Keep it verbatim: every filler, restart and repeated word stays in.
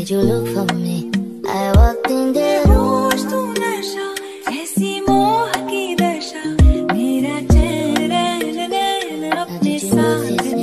Did you look for me? I walked in the room. तू नशा ऐसी मोह की दशा, मेरा चैन रैन रैन अपने साथ